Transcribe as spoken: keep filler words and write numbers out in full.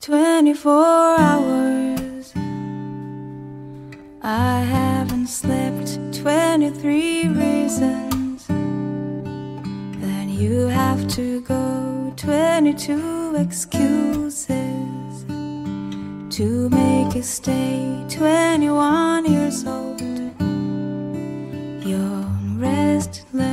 twenty-four hours. I haven't slept twenty-three reasons. Then you have to go twenty-two excuses to make you stay twenty-one years old. You're restless.